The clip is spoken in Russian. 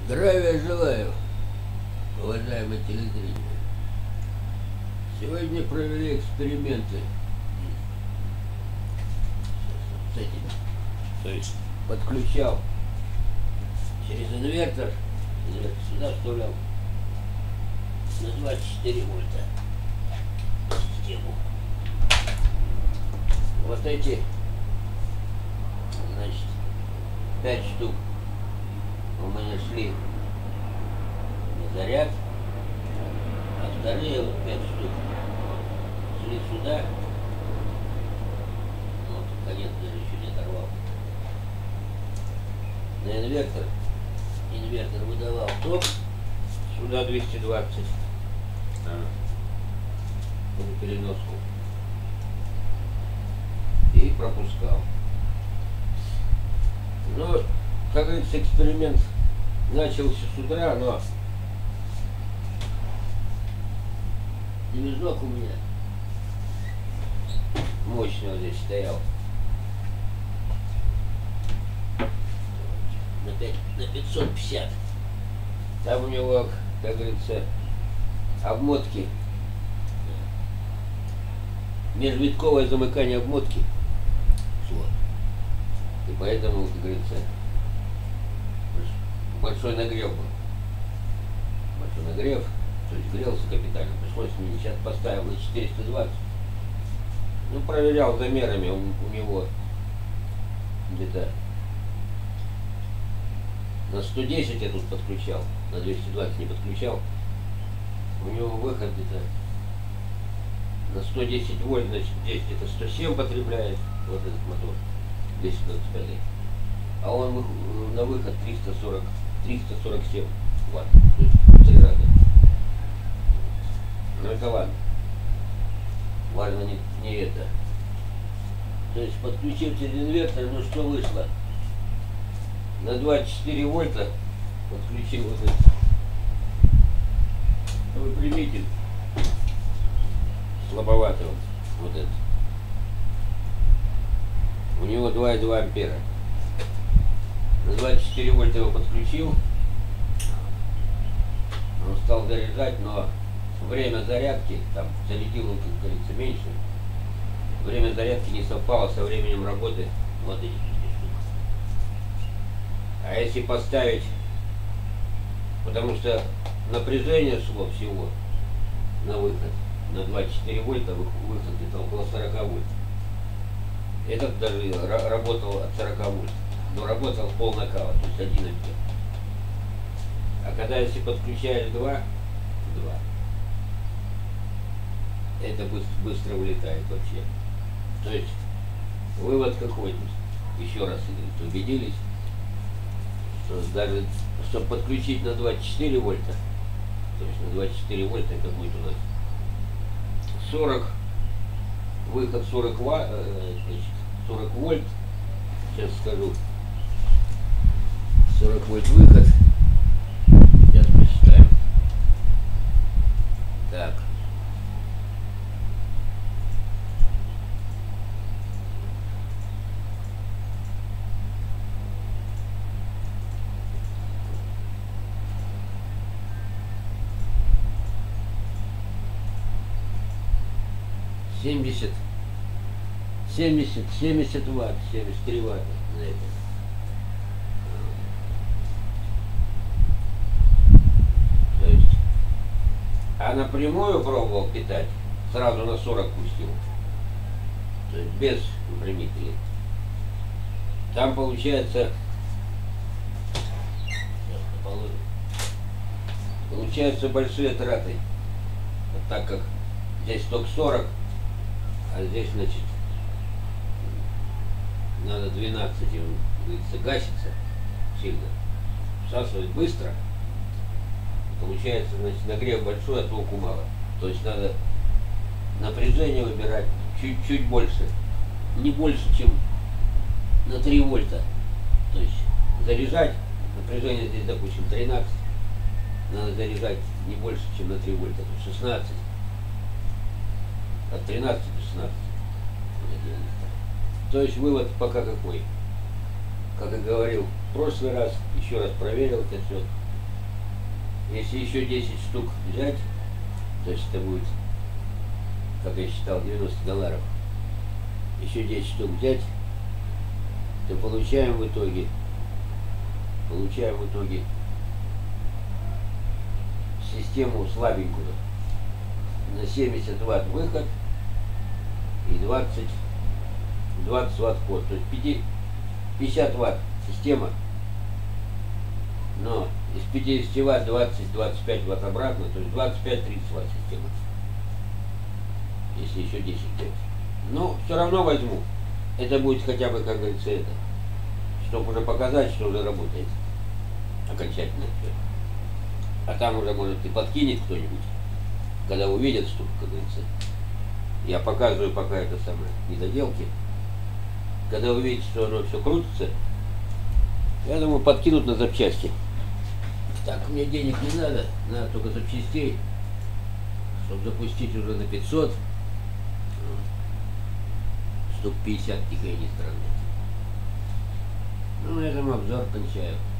Здравия желаю, уважаемые телезрители. Сегодня провели эксперименты с этим. То есть подключал через инвертор сюда вставлял на 24 вольта систему. Вот эти, значит, 5 штук у меня шли на заряд, а вторые вот 5 штук шли сюда. Вот, конец даже еще не оторвал. На инвертор. Инвертор выдавал ток, сюда 220 на переноску. И пропускал. Но, как говорится, эксперимент начался с утра, но движок у меня мощный вот здесь стоял. На 550. Там у него, как говорится, обмотки. Межвитковое замыкание обмотки. Вот. И поэтому, как говорится, большой нагрев был. Большой нагрев, то есть грелся капитально. Пришлось мне сейчас поставил на 420. Ну, проверял замерами у него где-то на 110 я тут подключал, на 220 не подключал. У него выход где-то на 110 вольт, значит здесь где-то 107 потребляет вот этот мотор 225, а он на выход 347 ватт, то есть в 3 раза. Но это ладно, важно не это. То есть подключив через инвертор, ну что вышло? На 24 вольта подключил вот этот выпрямитель, слабоватый вот этот. У него 2,2 ампера. На 24 вольта его подключил. Он стал заряжать, но время зарядки, там зарядил он, как говорится, меньше. Время зарядки не совпало со временем работы вот этих штук. А если поставить, потому что напряжение шло всего на выход, на 24 вольта, выход где-то около 40 вольт. Этот даже работал от 40 вольт, но работал пол накала, то есть 1 ампер. А когда если подключаешь 2, это быстро вылетает вообще. То есть вывод какой тут? Еще раз убедились, что даже чтобы подключить на 24 вольта, то есть на 24 вольта это будет у нас 40, выход 40 ватт, значит, 40 вольт, сейчас скажу, 40 вольт выход, сейчас посчитаем. Так. Семьдесят ватт, 73 ватта на это. То есть, а напрямую пробовал питать, сразу на 40 пустил. То есть без выпрямителей. Там получается, большие траты. Вот так как здесь ток 40, а здесь, значит, надо 12, и он, говорится, гасится сильно, всасывает быстро. Получается, значит, нагрев большой, а толку мало. То есть надо напряжение выбирать чуть больше, не больше, чем на 3 вольта. То есть заряжать, напряжение здесь, допустим, 13, надо заряжать не больше, чем на 3 вольта, то есть 16. От 13 до 16. То есть вывод пока какой? Как и говорил в прошлый раз, еще раз проверил это все. Если еще 10 штук взять, то есть это будет, как я считал, $90. Еще 10 штук взять, то получаем в итоге систему слабенькую. На 70 ватт выход и 20 ватт вход. То есть 50 ватт система. Но из 50 ватт 20-25 ватт обратно, то есть 25-30 ватт система. Если еще 10 взять. Но все равно возьму. Это будет хотя бы, как говорится, это. Чтобы уже показать, что уже работает. Окончательно все. А там уже, может, и подкинет кто-нибудь, когда увидят, что, как говорится. Я показываю пока это самое недоделки. Когда увидят, что оно все крутится, я думаю, подкинут на запчасти. Так, мне денег не надо только запчастей, чтобы запустить уже на 500. Штук 50 тихо и не странно. Ну, на этом обзор кончаю.